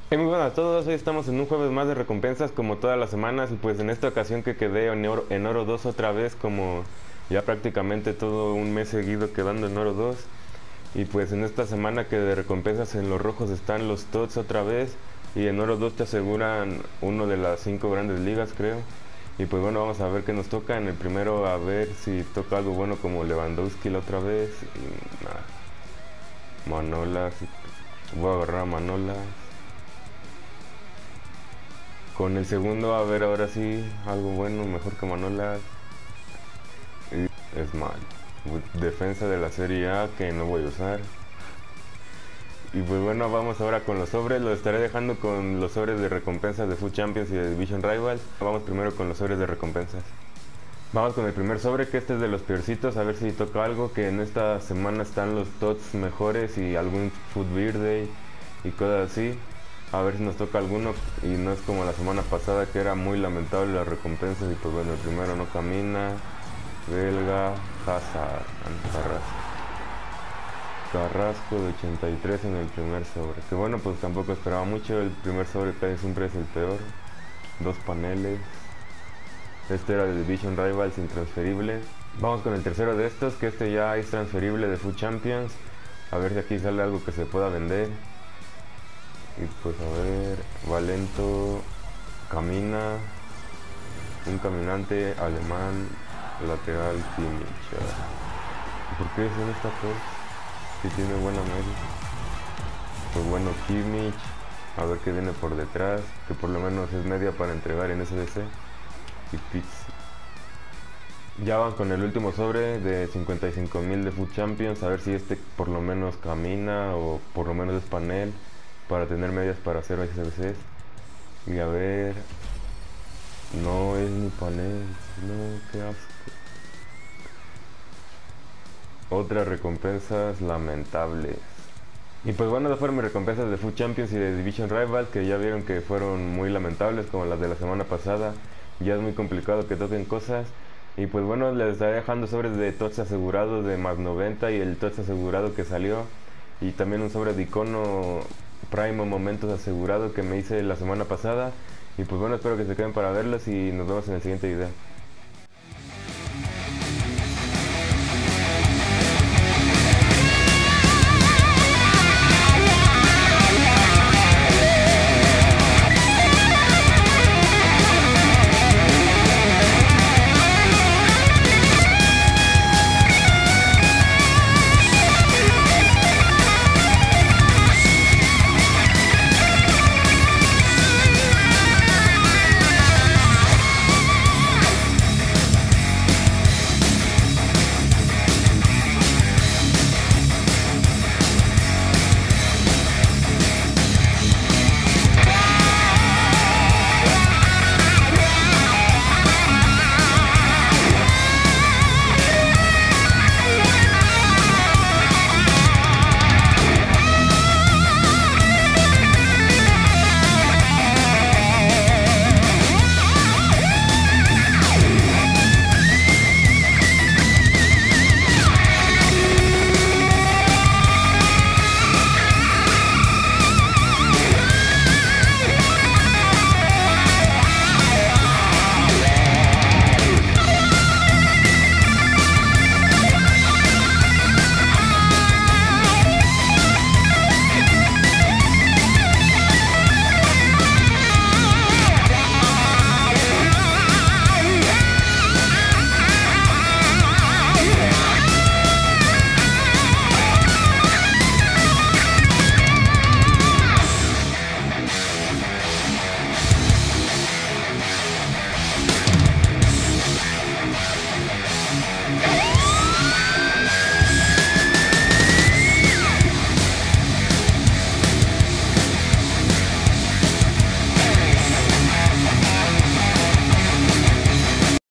Muy buenas a todos, hoy estamos en un jueves más de recompensas como todas las semanas y pues en esta ocasión que quedé en oro 2 otra vez como ya prácticamente todo un mes seguido quedando en oro 2 y pues en esta semana que de recompensas en los rojos están los TOTS otra vez y en oro 2 te aseguran uno de las 5 grandes ligas creo y pues bueno vamos a ver qué nos toca en el primero a ver si toca algo bueno como Lewandowski la otra vez y nada, Manolas, voy a agarrar a Manolas. Con el segundo, a ver ahora sí, algo bueno, mejor que Manola. Y es mal. Defensa de la Serie A que no voy a usar. Y pues bueno, vamos ahora con los sobres. Los estaré dejando con los sobres de recompensas de Food Champions y de Division Rivals. Vamos primero con los sobres de recompensas. Vamos con el primer sobre, que este es de los peorcitos, a ver si toca algo, que en esta semana están los TOTS mejores y algún Food Birthday y cosas así. A ver si nos toca alguno y no es como la semana pasada que era muy lamentable las recompensas y pues bueno, el primero no camina, Belga, Hazard, Carrasco de 83 en el primer sobre, que bueno pues tampoco esperaba mucho, el primer sobre casi siempre es el peor, dos paneles, este era de Division Rivals intransferible. Vamos con el tercero de estos, que este ya es transferible de Food Champions, a ver si aquí sale algo que se pueda vender. Y pues a ver, Valento, camina, un caminante alemán, lateral Kimmich. ¿Por qué es en esta cosa? Si tiene buena media. Pues bueno, Kimmich, a ver qué viene por detrás, que por lo menos es media para entregar en SBC. Y Pizzi. Ya van con el último sobre de 55.000 de Food Champions, a ver si este por lo menos camina o por lo menos es panel para tener medias para hacer SBCs. Y a ver, no es ni panel, no, qué asco. Otras recompensas lamentables. Y pues bueno, esas fueron mis recompensas de Food Champions y de Division Rivals, que ya vieron que fueron muy lamentables como las de la semana pasada. Ya es muy complicado que toquen cosas. Y pues bueno, les estaré dejando sobres de TOTS asegurados de más 90 y el TOTS asegurado que salió. Y también un sobre de icono Primo Momentos asegurado que me hice la semana pasada. Y pues bueno, espero que se queden para verlos y nos vemos en el siguiente video.